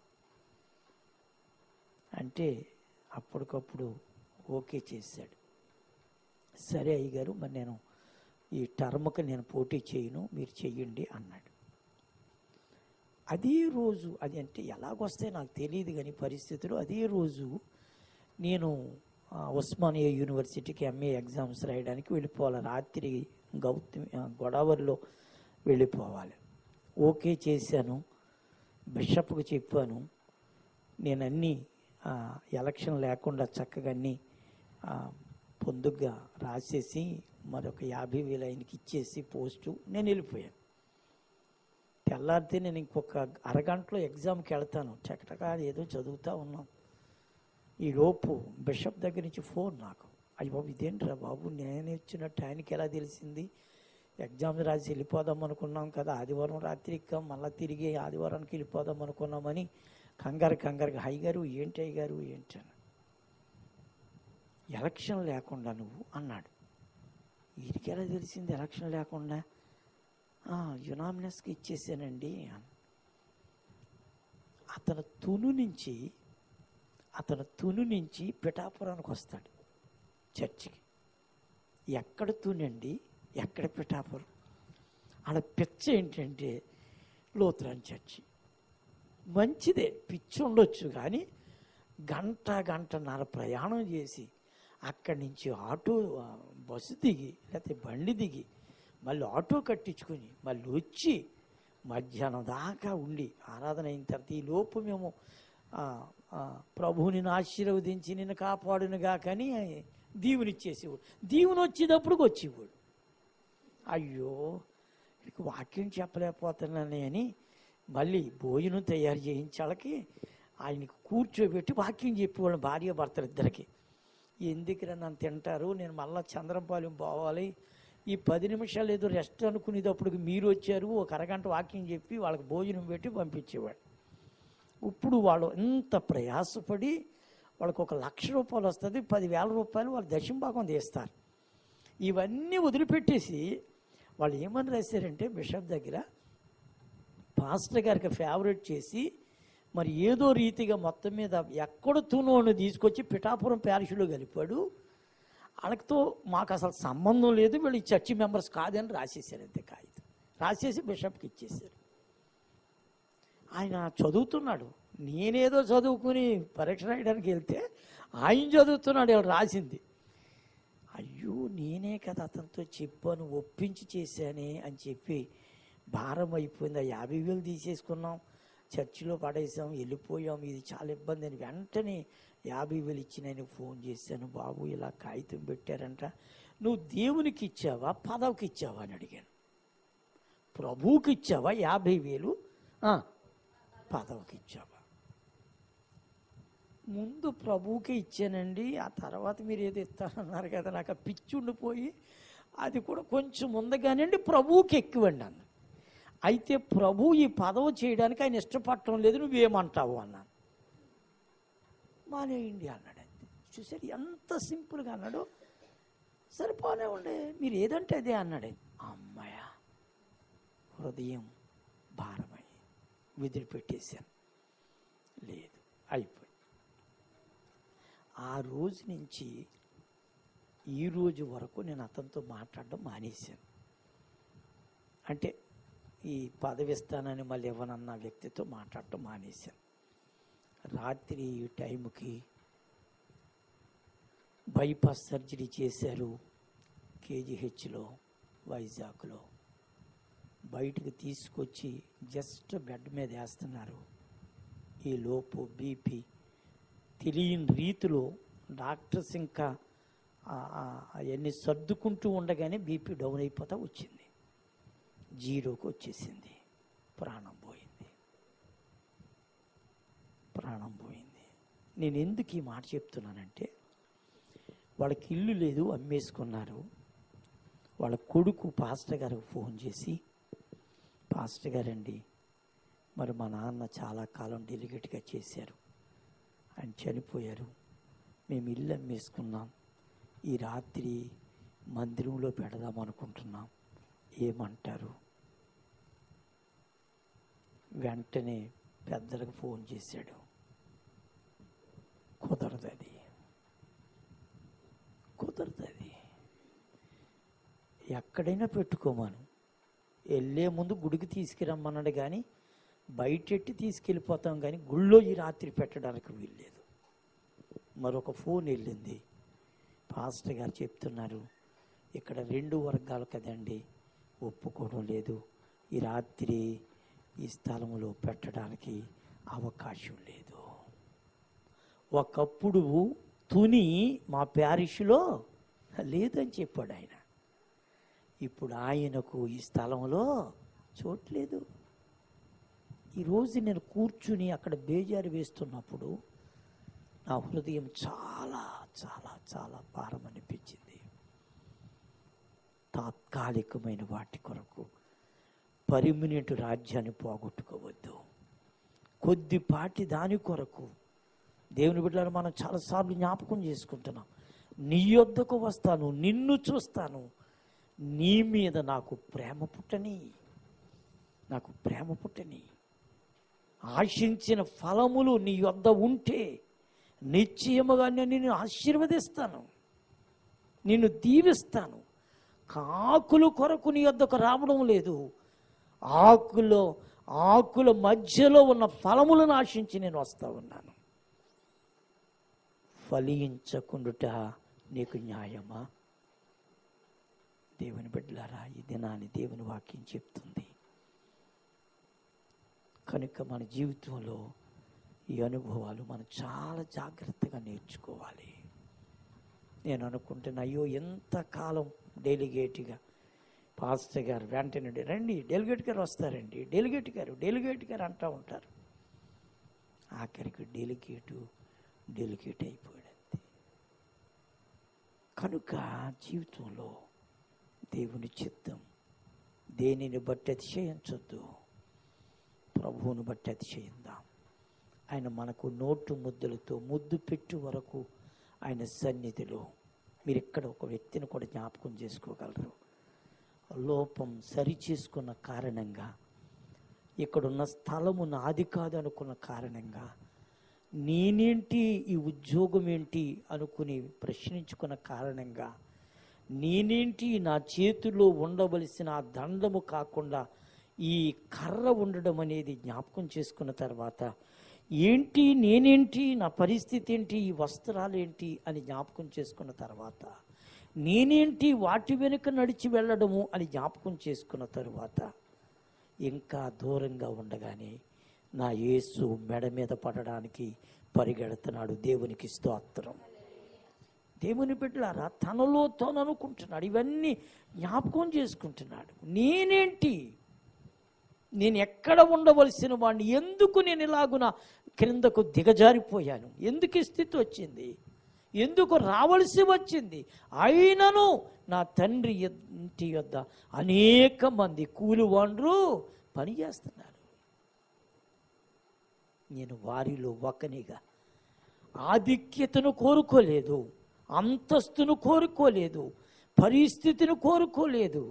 అంటే అప్పటికప్పుడు ఓకే చేశాడు. సరే అయ్యగారు, మరి నేను ఈ టర్మ్కి నేను పోటీ చేయను, మీరు చెయ్యండి అన్నాడు. అదే రోజు, అది అంటే ఎలాగొస్తే నాకు తెలియదు కానీ పరిస్థితులు, అదే రోజు నేను ఉస్మానియా యూనివర్సిటీకి MA ఎగ్జామ్స్ రాయడానికి వెళ్ళిపోవాలి. రాత్రి గోదావరిలో వెళ్ళిపోవాలి. ఓకే చేశాను, బిషప్కి చెప్పాను. నేను అన్నీ ఎలక్షన్ లేకుండా చక్కగా అన్నీ పొందుగా రాసేసి మరొక 50,000 ఆయనకి ఇచ్చేసి పోస్టు నేను వెళ్ళిపోయాను. తెల్లారితే నేను ఇంకొక అరగంటలో ఎగ్జామ్కి వెళ్తాను. చక్కగా ఏదో చదువుతూ ఉన్నాం. ఈలోపు బిషప్ దగ్గర నుంచి ఫోన్ నాకు, అయ్య బాబు ఇదేంట్రా బాబు, నేను ఇచ్చినట్టు ఆయనకి ఎలా తెలిసింది? ఎగ్జామ్స్ రాసి వెళ్ళిపోదాం అనుకున్నాం కదా, ఆదివారం రాత్రి ఎక్కాం, మళ్ళీ తిరిగి ఆదివారానికి వెళ్ళిపోదాం అనుకున్నామని కంగారుగా, అయ్యగారు ఏంటి అయ్యగారు ఏంటి అని. ఎలక్షన్ లేకుండా నువ్వు అన్నాడు. వీరికి ఎలా తెలిసింది ఎలక్షన్ లేకుండా? యునామినస్కి ఇచ్చేసానండి అని. అతను తును నుంచి పిఠాపురానికి వస్తాడు చర్చికి. ఎక్కడ తునండి, ఎక్కడ పిఠాపురం? ఆడ పిచ్చ ఏంటంటే లూథరన్ చర్చి. మంచిదే, పిచ్చి ఉండొచ్చు, కానీ గంటన్నర ప్రయాణం చేసి అక్కడి నుంచి బస్సు దిగి లేకపోతే బండి దిగి మళ్ళీ ఆటో కట్టించుకొని మళ్ళీ వచ్చి మధ్యాహ్నం దాకా ఉండి ఆరాధన అయిన తర్వాత ఈ లోపు మేము ప్రభువుని ఆశీర్వదించి నిన్ను కాపాడునుగా కానీ దీవునిచ్చేసేవాడు. దీవుని వచ్చేటప్పటికి వచ్చేవాడు. అయ్యో వాక్యం చెప్పలేకపోతున్నానే అని మళ్ళీ భోజనం తయారు చేయించాలకి ఆయనకి కూర్చోబెట్టి వాక్యం చెప్పేవాళ్ళం భార్య భర్తలు ఇద్దరికి. ఎందుకురా నన్ను తింటారు, నేను మళ్ళీ చంద్రంపాలెం పోవాలి, ఈ 10 నిమిషాలు ఏదో రెస్ట్ అనుకునేటప్పటికి మీరు వచ్చారు, ఒక అరగంట వాక్యం చెప్పి వాళ్ళకి భోజనం పెట్టి పంపించేవాడు. ఇప్పుడు వాళ్ళు ఎంత ప్రయాసపడి వాళ్ళకి ₹1,00,000 వస్తుంది, 10,000 రూపాయలు వాళ్ళు దశంభాగం తీస్తారు. ఇవన్నీ వదిలిపెట్టేసి వాళ్ళు ఏమని రాశారంటే బిషప్ దగ్గర పాస్టర్ గారికి ఫేవరెట్ చేసి మరి ఏదో రీతిగా మొత్తం మీద ఎక్కడ తునోని తీసుకొచ్చి పిఠాపురం ప్యారిష్లో కలిపాడు. వాళ్ళతో మాకు అసలు సంబంధం లేదు, వీళ్ళు ఈ చర్చి మెంబర్స్ కాదని రాసేసారు. అంతే కాగితం రాసేసి బిషప్కి ఇచ్చేసారు. ఆయన చదువుతున్నాడు, నేనేదో చదువుకుని పరీక్ష రాయడానికి వెళ్తే ఆయన చదువుతున్నాడు వీళ్ళు రాసింది. అయ్యో నేనే కదా అతనితో చెప్పాను, ఒప్పించి చేశానే అని చెప్పి భారం అయిపోయింది. 50,000 తీసేసుకున్నాం, చర్చిలో పడేసాం, వెళ్ళిపోయాం, ఇది చాలా ఇబ్బంది అని వెంటనే 50,000 ఇచ్చి నేను ఫోన్ చేశాను. బాబు ఇలా కాగితం పెట్టారంట, నువ్వు దేవునికి ఇచ్చావా పదవికి ఇచ్చావా అని అడిగాను. ప్రభువుకి ఇచ్చావా 50,000, పదవికి ఇచ్చావా? ముందు ప్రభువుకే ఇచ్చానండి, ఆ తర్వాత మీరు ఏదో ఇస్తానన్నారు కదా, నాకు ఆ పిచ్చి ఉండిపోయి అది కూడా కొంచెం ముందుగానండి ప్రభువుకి ఎక్కువండి అన్న. అయితే ప్రభు ఈ పదవి చేయడానికి ఆయన ఇష్టపడటం లేదు, నువ్వేమంటావు అన్నాను. మానేయండి అన్నాడు. అంతే. చూసారు ఎంత సింపుల్గా అన్నాడు. సరిపోనే ఉండే, మీరు ఏదంటే అదే అన్నాడు. అమ్మాయ హృదయం భారమై వదిలిపెట్టేశాను. లేదు, అయిపోయి ఆ రోజు నుంచి ఈ రోజు వరకు నేను అతనితో మాట్లాడడం మానేశాను. అంటే ఈ పదవి ఇస్తానని మళ్ళీ ఇవ్వనన్న వ్యక్తితో మాట్లాడటం మానేశాను. రాత్రి ఈ టైంకి బైపాస్ సర్జరీ చేశారు కేజీహెచ్లో, వైజాగ్లో. బయటకు తీసుకొచ్చి జస్ట్ బెడ్ మీద వేస్తున్నారు. ఈ లోపు బీపీ తెలియని రీతిలో డాక్టర్స్ ఇంకా అవన్నీ సర్దుకుంటూ ఉండగానే బీపీ డౌన్ అయిపోతా వచ్చింది, జీరోకి వచ్చేసింది. ప్రాణం పోయింది. నేను ఎందుకు ఈ మాట చెప్తున్నానంటే, వాళ్ళకి ఇల్లు లేదు, అమ్మేసుకున్నారు. వాళ్ళ కొడుకు పాస్టర్ గారికి ఫోన్ చేసి, పాస్టర్ గారండి, మరి మా నాన్న చాలా కాలం డెలిగేట్గా చేశారు, ఆయన చనిపోయారు, మేము ఇల్లు అమ్మేసుకున్నాం, ఈ రాత్రి మందిరంలో పెడదాం అనుకుంటున్నాం, ఏమంటారు? వెంటనే పెద్దలకు ఫోన్ చేశాడు. కుదరదు, ఎక్కడైనా పెట్టుకోమను, వెళ్ళే ముందు గుడికి తీసుకురమ్మన్నాడు, కానీ బయటెట్టి తీసుకెళ్ళిపోతాం, కానీ గుళ్ళో ఈ రాత్రి పెట్టడానికి వీల్లేదు. మరొక ఫోన్ వెళ్ళింది. పాస్టర్ గారు చెప్తున్నారు, ఇక్కడ 2 వర్గాలు కదండి, ఒప్పుకోవడం లేదు, ఈ రాత్రి ఈ స్థలంలో పెట్టడానికి అవకాశం లేదు. ఒకప్పుడు తుని మా ప్యారిష్లో లేదని చెప్పాడు ఆయన. ఇప్పుడు ఆయనకు ఈ స్థలంలో చోట్లేదు. ఈరోజు నేను కూర్చుని అక్కడ బేజారు వేస్తున్నప్పుడు నా హృదయం చాలా చాలా చాలా భారం అనిపించింది. తాత్కాలికమైన వాటి కొరకు పర్మనెంట్ రాజ్యాన్ని పోగొట్టుకోవద్దు. కొద్దిపాటి దాని కొరకు దేవుని బిడ్డలను మనం చాలాసార్లు జ్ఞాపకం చేసుకుంటున్నాం. నీ యొద్దకు వస్తాను, నిన్ను చూస్తాను, నీ మీద నాకు ప్రేమ పుట్టని, ఆశించిన ఫలములు నీ యొద్ద ఉంటే నిశ్చయముగా నిన్ను ఆశీర్వదిస్తాను, నిన్ను దీవిస్తాను. కాకులు కొరకు నీ యొద్దకు రావడం లేదు, ఆకుల మధ్యలో ఉన్న ఫలములను ఆశించి నేను వస్తా ఉన్నాను. ఫలించకుండుట నీకు న్యాయమా? దేవుని బిడ్డలారా, ఈ దినాన్ని దేవుని వాక్యం చెప్తుంది. కనుక మన జీవితంలో ఈ అనుభవాలు మనం చాలా జాగ్రత్తగా నేర్చుకోవాలి. నేను అనుకుంటున్నా, అయ్యో ఎంతకాలం డెలిగేట్గా పాస్టర్ గారు వెంటనే రండి, డెలిగేట్ గారు వస్తారండి, డెలిగేట్ గారు అంటూ ఉంటారు. ఆఖరికి డెలిగేట్ అయిపోయాడు. కనుక జీవితంలో దేవుని చిత్తం, దేనిని బట్టి అతిశయించొద్దు, ప్రభువుని బట్టి అతిశయిద్దాం. ఆయన మనకు నోటు ముద్దులతో ముద్దు పెట్టు వరకు ఆయన సన్నిధిలో మీరు ఇక్కడ ఒక వ్యక్తిని కూడా జ్ఞాపకం చేసుకోగలరు. లోపం సరి చేసుకున్న కారణంగా, ఇక్కడున్న స్థలము నాది కాదు అనుకున్న కారణంగా, నేనేంటి ఈ ఉద్యోగం ఏంటి అనుకుని ప్రశ్నించుకున్న కారణంగా, నేనేంటి నా చేతిలో ఉండవలసిన ఆ దండము కాకుండా ఈ కర్ర ఉండడం అనేది జ్ఞాపకం చేసుకున్న తర్వాత, ఏంటి నేనేంటి, నా పరిస్థితి ఏంటి, ఈ వస్త్రాలు ఏంటి అని జ్ఞాపకం చేసుకున్న తర్వాత, నేనేంటి వాటి వెనుక నడిచి వెళ్ళడము అని జ్ఞాపకం చేసుకున్న తరువాత, ఇంకా దూరంగా ఉండగానే నా యేసు మెడ మీద పడడానికి పరిగెడుతున్నాడు. దేవునికి స్తోత్రం. దేవుని బిడ్డలారా, తనలో తాను అనుకుంటున్నాడు, ఇవన్నీ జ్ఞాపకం చేసుకుంటున్నాడు. నేనేంటి, నేను ఎక్కడ ఉండవలసిన వాడిని, ఎందుకు నేను ఇలాగున క్రిందకు దిగజారిపోయాను, ఎందుకు ఈ స్థితి వచ్చింది, ఎందుకు రావలసి వచ్చింది. అయినను నా తండ్రి ఇంటి యొద్ద అనేక మంది కూలివాండ్రు పనిచేస్తున్నారు. నేను వారిలో ఒకనిగా ఆధిక్యతను కోరుకోలేదు, అంతస్తును కోరుకోలేదు, పరిస్థితిని కోరుకోలేదు.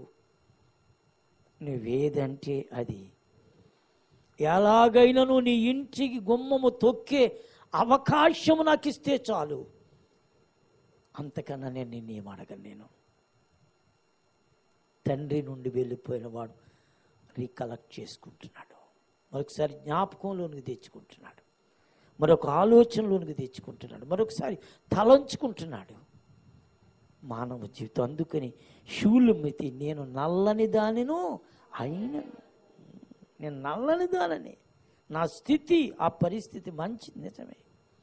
నువ్వేదంటే అది. ఎలాగైనాను నీ ఇంటికి గుమ్మము తొక్కే అవకాశము నాకు ఇస్తే చాలు, అంతకన్నా నేను నిన్నేం అడగను. నేను తండ్రి నుండి వెళ్ళిపోయిన వాడు రీకలెక్ట్ చేసుకుంటున్నాడు, మరొకసారి జ్ఞాపకంలోనికి తెచ్చుకుంటున్నాడు, మరొక ఆలోచనలోనికి తెచ్చుకుంటున్నాడు, మరొకసారి తలంచుకుంటున్నాడు. మానవ జీవితం అందుకని శూలమితి, నేను నల్లని దానిను అయినను. నేను నల్లని దానని, నా స్థితి ఆ పరిస్థితి మంచిది, నిజమే.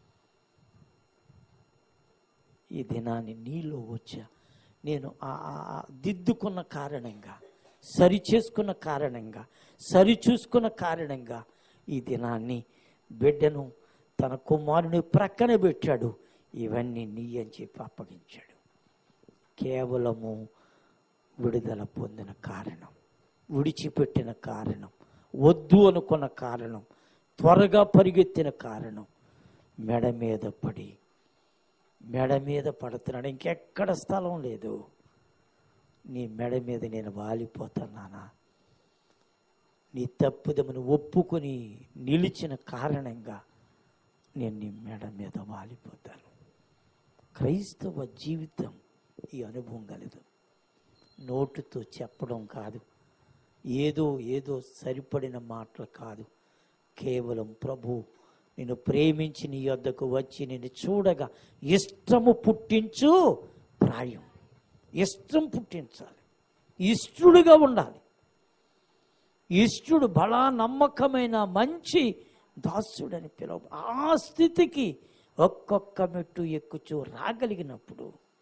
ఈ దినాన్ని నీలో వచ్చా నేను దిద్దుకున్న కారణంగా, సరి చేసుకున్న కారణంగా, సరి చూసుకున్న కారణంగా ఈ దినాన్ని బిడ్డను తన కుమారుని ప్రక్కన పెట్టాడు. ఇవన్నీ నీ అని చెప్పి అప్పగించాడు. కేవలము విడుదల పొందిన కారణం, విడిచిపెట్టిన కారణం, వద్దు అనుకున్న కారణం, త్వరగా పరిగెత్తిన కారణం, మెడ మీద పడుతున్నాడు. ఇంకెక్కడ స్థలం లేదు. నీ మెడ మీద నేను వాలిపోతున్నానా? నీ తప్పుదమని ఒప్పుకొని నిలిచిన కారణంగా నేను నీ మెడ మీద వాలిపోతాను. క్రైస్తవ జీవితం ఈ అనుభవం కలదు. నోటుతో చెప్పడం కాదు, ఏదో సరిపడిన మాటలు కాదు. కేవలం ప్రభు నిన్ను ప్రేమించి నీ యొద్దకు వచ్చి నిన్ను చూడగా ఇష్టము పుట్టించు ప్రాయం. ఇష్టం పుట్టించాలి, ఇష్టడుగా ఉండాలి. ఇష్టడు బలా నమ్మకమైన మంచి దాసుడని పిలువ. ఆ స్థితికి ఒక్కొక్క మెట్టు ఎక్కుచూ రాగలిగినప్పుడు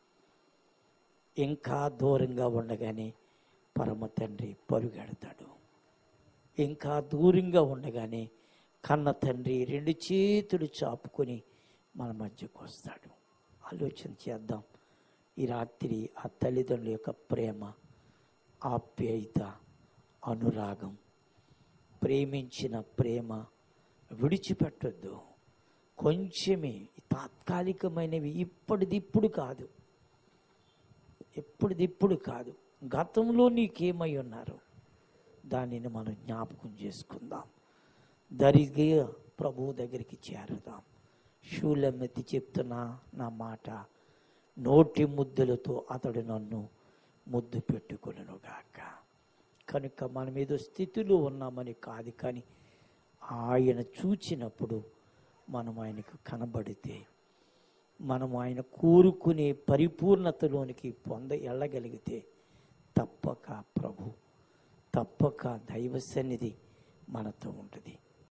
ఇంకా దూరంగా ఉండగానే పరమ తండ్రి పరుగెడతాడు. ఇంకా దూరంగా ఉండగానే కన్న తండ్రి రెండు చేతులు చాపుకొని మన మధ్యకు వస్తాడు. ఆలోచన చేద్దాం. ఈ రాత్రి ఆ తల్లిదండ్రుల యొక్క ప్రేమ, ఆప్యాయత, అనురాగం, ప్రేమించిన ప్రేమ విడిచిపెట్టొద్దు. కొంచెమే, తాత్కాలికమైనవి, ఇప్పటిదిప్పుడు కాదు, ఎప్పటిదిప్పుడు కాదు. గతంలో నీకేమై ఉన్నారు దానిని మనం జ్ఞాపకం చేసుకుందాం. దరిగా ప్రభువు దగ్గరికి చేరుదాం. శూలమెత్తి చెప్తున్నా నా మాట, నోటి ముద్దులతో అతడు నన్ను ముద్దు పెట్టుకొనుగాక. కనుక మనం ఏదో స్థితిలో ఉన్నామని కాదు, కానీ ఆయన చూచినప్పుడు మనం ఆయనకు కనబడితే, మనం ఆయన కోరుకునే పరిపూర్ణతలోనికి వెళ్ళగలిగితే తప్పక ప్రభు, తప్పక దైవ సన్నిధి మనతో ఉంటుంది.